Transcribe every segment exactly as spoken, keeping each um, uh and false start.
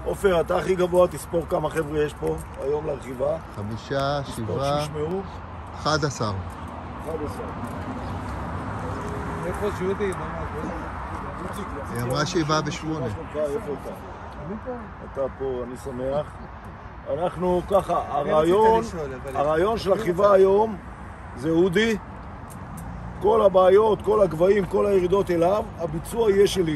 עופר, אתה הכי גבוה, תספור כמה חבר'ה יש פה היום לרכיבה. חמישה, שבעה, שישמעו. אחד עשר. אחד עשר. איפה שודי? היא אמרה שהיא באה בשמונה. איפה אתה? אני פה. אתה פה, אני שמח. אנחנו ככה, הרעיון, הרעיון של הרכיבה היום זה אודי. כל הבעיות, כל הגבהים, כל הירידות אליו, הביצוע יהיה שלי.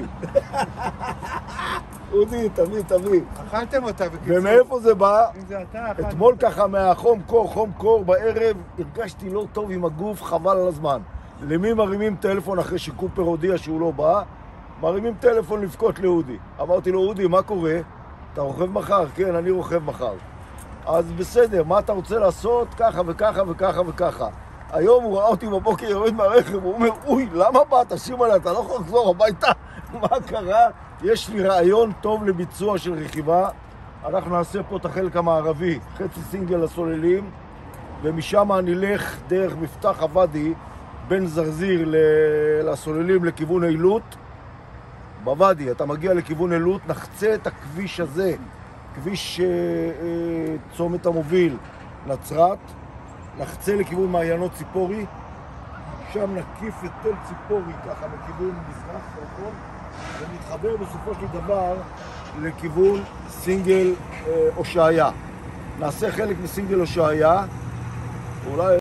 אודי, תביא, תביא. אכלתם אותה בקיצור. ומאיפה זה בא? אם זה אתה, אכלתם. אתמול ככה מהחום קור, חום קור בערב, הרגשתי לא טוב עם הגוף, חבל על הזמן. למי מרימים טלפון אחרי שקופר הודיע שהוא לא בא? מרימים טלפון לבכות לאודי. אמרתי לו, אודי, מה קורה? אתה רוכב מחר? כן, אני רוכב מחר. אז בסדר, מה אתה רוצה לעשות? ככה וככה וככה וככה. היום הוא ראה אותי בבוקר יורד מהרכב, הוא אומר, אוי, למה באת? תשים עליה, אתה לא יכול לחזור הביתה. מה קרה? יש לי רעיון טוב לביצוע של רכיבה. אנחנו נעשה פה את החלק המערבי, חצי סינגל לסוללים, ומשם נלך דרך מפתח הוואדי, בין זרזיר לסוללים לכיוון אילוט. בוואדי, אתה מגיע לכיוון אילוט, נחצה את הכביש הזה, כביש אה, אה, צומת המוביל נצרת, נחצה לכיוון מעיינות ציפורי, שם נקיף את תל ציפורי ככה מכיוון מזרח סרקון, ונתחבר בסופו של דבר לכיוון סינגל אה, הושעיה. נעשה חלק מסינגל הושעיה, אולי...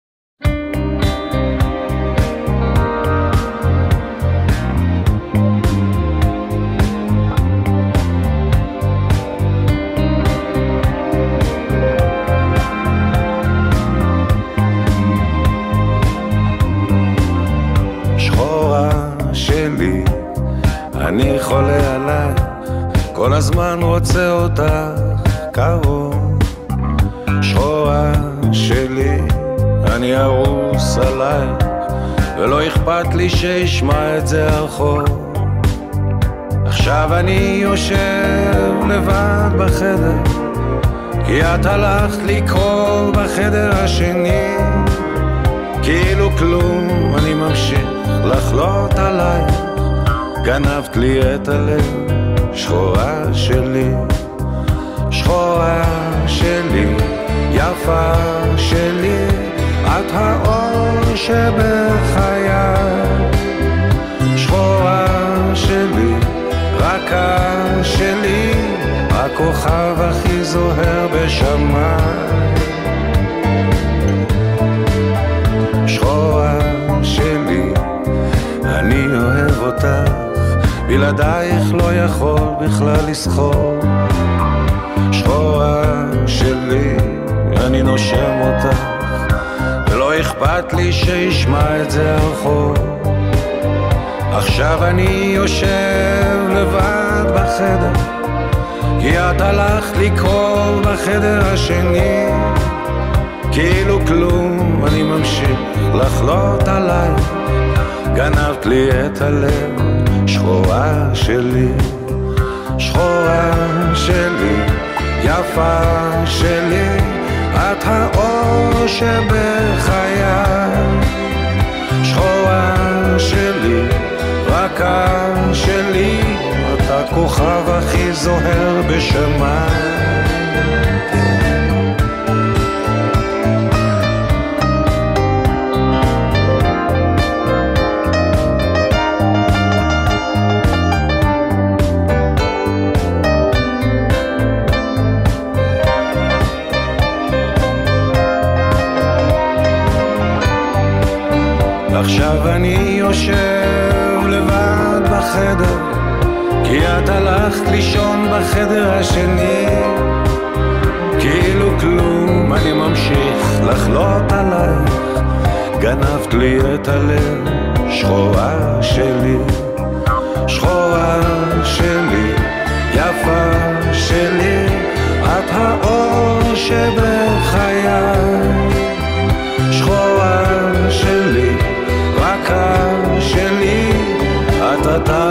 אני חולה עלייך, כל הזמן רוצה אותך קרוב. שחורה שלי, אני ארוס עלייך, ולא אכפת לי שישמע את זה הרחוב. עכשיו אני יושב לבד בחדר, כי את הלכת לקרוא בחדר השני. כאילו כלום, אני ממשיך לחלוט עלייך, גנבת לי את הלב, שחורה שלי, שחורה שלי, יפה שלי, את האור שבחיי. שחורה שלי, רכה שלי, הכוכב הכי זוהר בשמיים. שחורה שלי, אני אוהב אותך, בלעדייך לא יכול בכלל לסחור. שחורה שלי, אני נושם אותך, ולא אכפת לי שישמע את זה הרחוב. עכשיו אני יושב לבד בחדר, כי את הלכת לקרוא בחדר השני. כאילו כלום, אני ממשיך לחלוט עלייך, גנבת לי את הלב, שחורה שלי, שחורה שלי, יפה שלי, את האור שבחיי. שחורה שלי, רכה שלי, את הכוכב הכי זוהר בשמיים. עכשיו אני יושב לבד בחדר, כי את הלכת לישון בחדר השני. כאילו כלום, אני ממשיך לחלוט עלייך, גנבת לי את הלב, שחורה שלי, שחורה שלי, יפה שלי, את האור שבחיי. שחורה שלי, רכה שלי, את אתה